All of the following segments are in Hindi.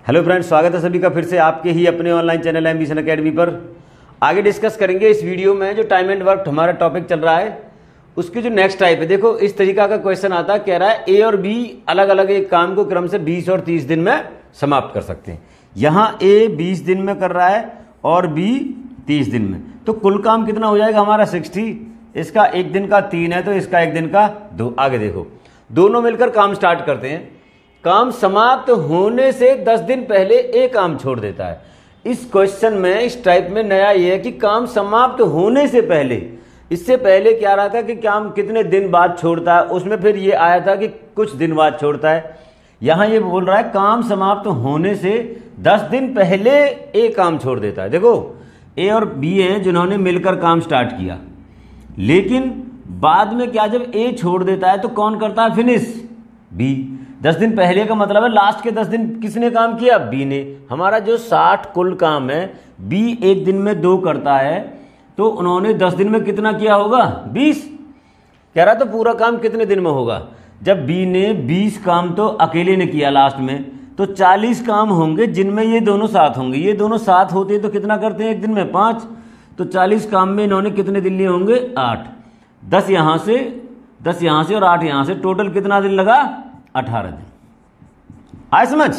हेलो फ्रेंड्स, स्वागत है सभी का फिर से आपके ही अपने ऑनलाइन चैनल एम्बिशन एकेडमी पर। आगे डिस्कस करेंगे इस वीडियो में जो टाइम एंड वर्क हमारा टॉपिक चल रहा है उसकी जो नेक्स्ट टाइप है। देखो इस तरीका का क्वेश्चन आता है, कह रहा है ए और बी अलग अलग एक काम को क्रम से 20 और 30 दिन में समाप्त कर सकते हैं। यहाँ ए 20 दिन में कर रहा है और बी 30 दिन में, तो कुल काम कितना हो जाएगा हमारा 60। इसका एक दिन का 3 है तो इसका एक दिन का 2। आगे देखो, दोनों मिलकर काम स्टार्ट करते हैं। काम समाप्त होने से 10 दिन पहले ए काम छोड़ देता है। इस क्वेश्चन में इस टाइप में नया ये है कि काम समाप्त होने से पहले, इससे पहले क्या रहा था कि काम कितने दिन बाद छोड़ता है, उसमें फिर ये आया था कि कुछ दिन बाद छोड़ता है। यहां ये बोल रहा है काम समाप्त होने से 10 दिन पहले ए काम छोड़ देता है। देखो ए और बी हैं जिन्होंने मिलकर काम स्टार्ट किया, लेकिन बाद में क्या, जब ए छोड़ देता है तो कौन करता है फिनिश? बी। 10 दिन पहले का मतलब है लास्ट के 10 दिन किसने काम किया? बी ने। हमारा जो 60 कुल काम है बी एक दिन में 2 करता है, तो उन्होंने 10 दिन में कितना किया होगा? 20। कह रहा तो पूरा काम कितने दिन में होगा? जब बी ने 20 काम तो अकेले ने किया लास्ट में, तो 40 काम होंगे जिनमें ये दोनों साथ होंगे। ये दोनों साथ होते हैं तो कितना करते हैं एक दिन में? 5। तो 40 काम में इन्होंने कितने दिन लिए होंगे? 8। 10 यहां से और 8 यहां से, टोटल कितना दिन लगा? 18 दिन। आए समझ?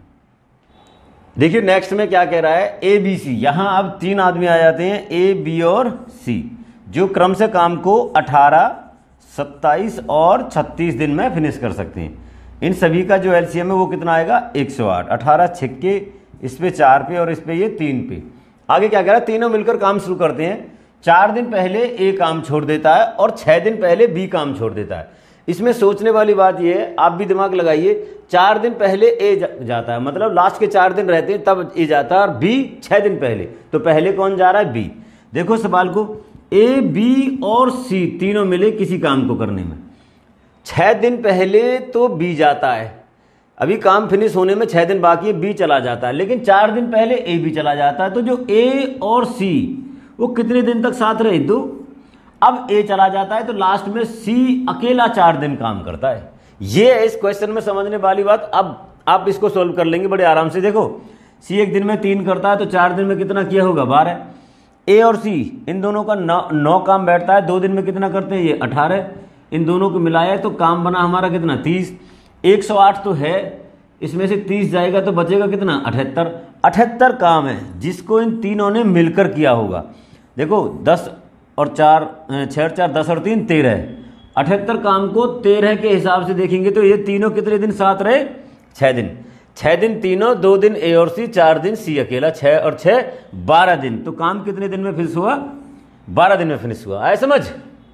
देखिए नेक्स्ट में क्या कह रहा है, ए बी सी। यहां अब 3 आदमी आ जाते हैं, ए बी और सी, जो क्रम से काम को 18, 27 और 36 दिन में फिनिश कर सकते हैं। इन सभी का जो एलसीएम है वो कितना आएगा? 108। 18 छिक्के, इस पे 4 पे और इस पे ये 3 पे। आगे क्या कह रहा है, तीनों मिलकर काम शुरू करते हैं। 4 दिन पहले ए काम छोड़ देता है और 6 दिन पहले बी काम छोड़ देता है। इसमें सोचने वाली बात यह है, आप भी दिमाग लगाइए, 4 दिन पहले ए जाता है, मतलब लास्ट के 4 दिन रहते हैं तब ए जाता है, और बी 6 दिन पहले, तो पहले कौन जा रहा है? बी। देखो सवाल को, ए बी और सी तीनों मिले किसी काम को करने में। 6 दिन पहले तो बी जाता है, अभी काम फिनिश होने में 6 दिन बाकी है, बी चला जाता है, लेकिन 4 दिन पहले ए भी चला जाता है। तो जो ए और सी वो कितने दिन तक साथ रहे? 2। अब ए चला जाता है तो लास्ट में सी अकेला 4 दिन काम करता है। ये है इस क्वेश्चन में समझने वाली बात। अब आप इसको सोल्व कर लेंगे बड़े आराम से। देखो सी एक दिन में 3 करता है तो 4 दिन में कितना किया होगा? 12। ए और सी इन दोनों का 9 काम बैठता है, 2 दिन में कितना करते हैं? ये 18। इन दोनों को मिलाया तो काम बना हमारा कितना? 30। 108 तो है, इसमें से 30 जाएगा तो बचेगा कितना? 78। 78 काम है जिसको इन तीनों ने मिलकर किया होगा। देखो 10 और 4, 6 और 4 10 और 3 13। 78 काम को 13 के हिसाब से देखेंगे तो ये तीनों कितने दिन साथ रहे? 6 दिन। 6 दिन तीनों, 2 दिन ए और सी, 4 दिन सी अकेला। 6 और 6 12 दिन। तो काम कितने दिन में फिनिश हुआ? 12 दिन में फिनिश हुआ। आए समझ?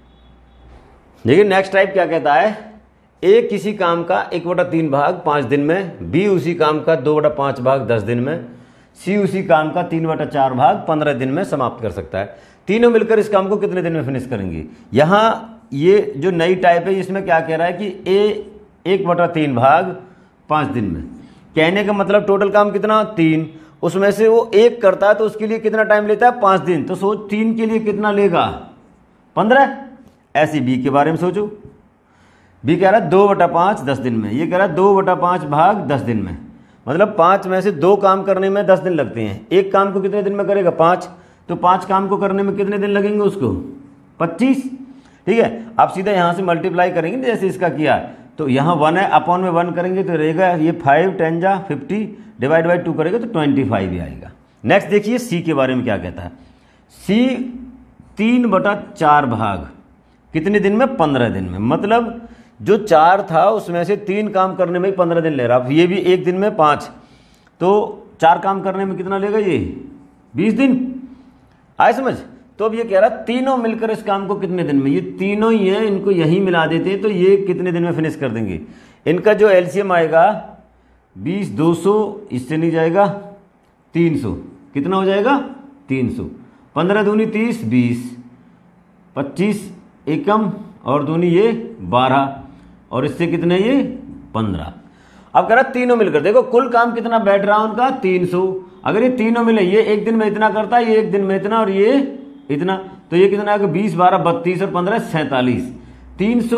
देखिए नेक्स्ट टाइप क्या कहता है, ए किसी काम का 1/3 भाग 5 दिन में, बी उसी काम का 2/5 भाग 10 दिन में, सी उसी काम का 3/4 भाग 15 दिन में समाप्त कर सकता है। तीनों मिलकर इस काम को कितने दिन में फिनिश करेंगे? यहां ये जो नई टाइप है इसमें क्या कह रहा है कि ए 1/3 भाग 5 दिन में। कहने का मतलब टोटल काम कितना? 3। उसमें से वो 1 करता है तो उसके लिए कितना टाइम लेता है? 5 दिन। तो सोच 3 के लिए कितना लेगा? 15। ऐसे बी के बारे में सोचो। बी कह रहा है 2/5 10 दिन में, ये कह रहा है 2/5 भाग 10 दिन में। मतलब 5 में से 2 काम करने में 10 दिन लगते हैं। एक काम को कितने दिन में करेगा? 5। तो 5 काम को करने में कितने दिन लगेंगे उसको? 25। ठीक है, आप सीधा यहां से मल्टीप्लाई करेंगे जैसे इसका किया, तो यहां 1 है, अपॉन में 1 करेंगे तो रहेगा ये 5 10 जा 50, डिवाइड बाई 2 करेंगे तो 25 ही आएगा। नेक्स्ट देखिए सी के बारे में क्या कहता है। सी 3/4 भाग कितने दिन में? 15 दिन में। मतलब जो 4 था उसमें से 3 काम करने में ही 15 दिन ले रहा। ये भी एक दिन में 5, तो 4 काम करने में कितना लेगा? ये 20 दिन। आए समझ? तो अब ये कह रहा तीनों मिलकर इस काम को कितने दिन में? ये तीनों ही है, इनको यहीं मिला देते हैं तो ये कितने दिन में फिनिश कर देंगे? इनका जो एलसीएम आएगा 20, 200, इससे नहीं जाएगा, 300। कितना हो जाएगा? 300। 15 दूनी 30, 20, 25 एकम और दूनी ये 12, और इससे कितने? ये 15। अब कह रहा तीनों मिलकर, देखो कुल काम कितना बैठ रहा है उनका? 300। अगर ये तीनों मिले, ये एक दिन में इतना करता है, ये एक दिन में इतना, और ये इतना, तो ये कितना आएगा? 20, 12, 32 और 15 47।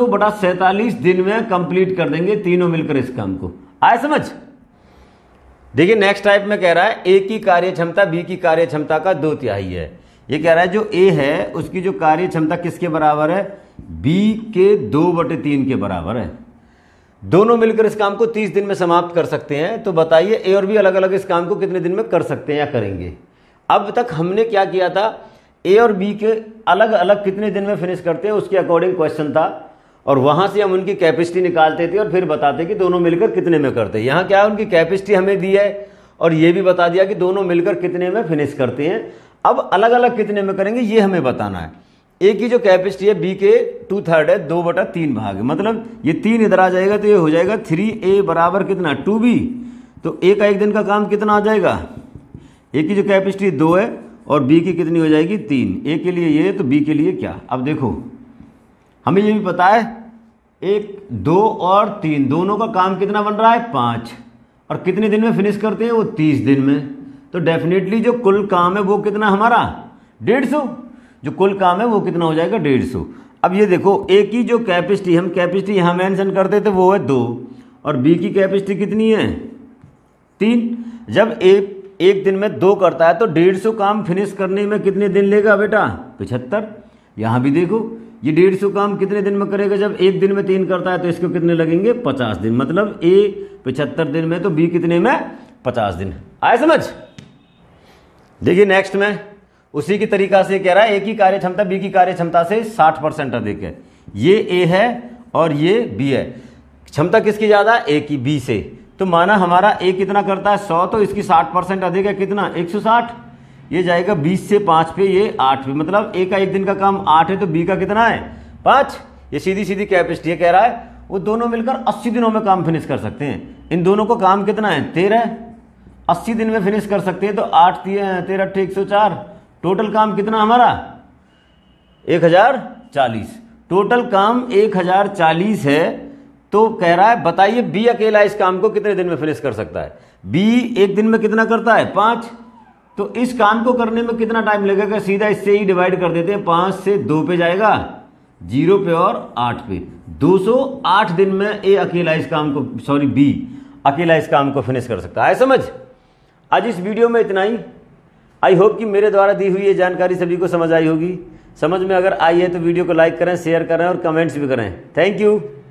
300/47 दिन में कंप्लीट कर देंगे तीनों मिलकर इस काम को। आए समझ? देखिए नेक्स्ट टाइप में कह रहा है ए की कार्य क्षमता बी की कार्य क्षमता का 2/3 है। ये कह रहा है जो ए है उसकी जो कार्य क्षमता किसके बराबर है, बी के 2/3 के बराबर है। दोनों मिलकर इस काम को 30 दिन में समाप्त कर सकते हैं। तो बताइए ए और बी अलग अलग इस काम को कितने दिन में कर सकते हैं या करेंगे। अब तक हमने क्या किया था, ए और बी के अलग अलग कितने दिन में फिनिश करते हैं उसके अकॉर्डिंग क्वेश्चन था, और वहां से हम उनकी कैपेसिटी निकालते थे और फिर बताते कि दोनों मिलकर कितने में करते हैं। यहाँ क्या है, उनकी कैपेसिटी हमें दी है और ये भी बता दिया कि दोनों मिलकर कितने में फिनिश करते हैं। अब अलग अलग कितने में करेंगे ये हमें बताना है। ए की जो कैपेसिटी है बी के 2/3 है, 2/3 भाग है, मतलब ये 3 इधर आ जाएगा तो ये हो जाएगा 3A बराबर कितना 2B। तो ए का एक दिन का काम कितना आ जाएगा, ए की जो कैपेसिटी 2 है और बी की कितनी हो जाएगी 3। ए के लिए ये तो बी के लिए क्या। अब देखो हमें ये भी पता है 1, 2 और 3 दोनों का काम कितना बन रहा है 5, और कितने दिन में फिनिश करते हैं वो 30 दिन में। तो डेफिनेटली जो कुल काम है वो कितना हमारा 150, जो कुल काम है वो कितना हो जाएगा 150। अब ये देखो ए की जो कैपेसिटी, हम कैपेसिटी यहाँ मेंशन करते थे वो है 2 और बी की कैपेसिटी कितनी है 3। जब ए एक दिन में 2 करता है तो 150 काम फिनिश करने में कितने दिन लेगा बेटा 75। यहाँ भी देखो ये 150 काम कितने दिन में करेगा, जब एक दिन में 3 करता है तो इसको कितने लगेंगे 50 दिन। मतलब ए 75 दिन में तो बी कितने में 50 दिन। आए समझ। देखिए नेक्स्ट में उसी की तरीका से कह रहा है ए की कार्य क्षमता बी की कार्य क्षमता से 60% अधिक है। ये ए है और ये बी है, क्षमता किसकी ज्यादा ए की बी से। तो माना हमारा ए कितना करता है 100, तो इसकी 60% अधिक है कितना 160। ये जाएगा 20 से 5 पे, ये 8 पे, मतलब ए का एक दिन का काम 8 है तो बी का कितना है 5। ये सीधी सीधी कैपेसिटी है। कह रहा है वो दोनों मिलकर 80 दिनों में काम फिनिश कर सकते हैं। इन दोनों को काम कितना है 13, 80 दिन में फिनिश कर सकते हैं। तो 8 13 8 104, टोटल काम कितना हमारा 1040। टोटल काम 1040 है। तो कह रहा है बताइए बी अकेला इस काम को कितने दिन में फिनिश कर सकता है। बी एक दिन में कितना करता है 5, तो इस काम को करने में कितना टाइम लगेगा, सीधा इससे ही डिवाइड कर देते हैं। 5 से 2 पे जाएगा, 0 पे और 8 पे, 208 दिन में ए अकेला इस काम को, सॉरी बी अकेला इस काम को फिनिश कर सकता है। समझ। आज इस वीडियो में इतना ही। आई होप कि मेरे द्वारा दी हुई ये जानकारी सभी को समझ आई होगी। समझ में अगर आई है तो वीडियो को लाइक करें, शेयर करें और कमेंट्स भी करें। Thank you.